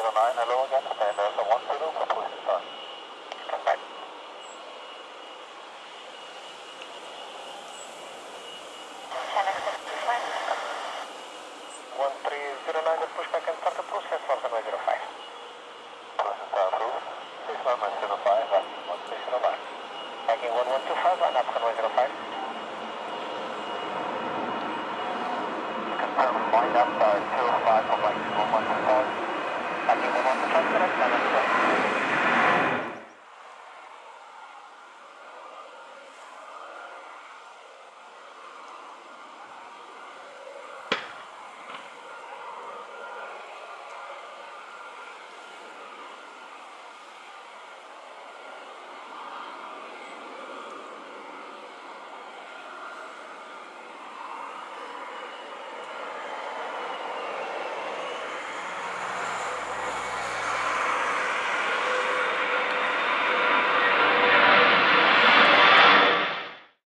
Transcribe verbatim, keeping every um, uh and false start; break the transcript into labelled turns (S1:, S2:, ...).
S1: zero nine, hello again, stand as a one zero for push to start. Stand by. one three zero nine, the pushback and start approach, that's one zero zero five. Push to start approved, six one one zero five, one three zero nine. Tagging one one two five, and up one zero five. Confirm, wind up, uh, zero five, for like one one two five. Tagging one one two five, correct, and up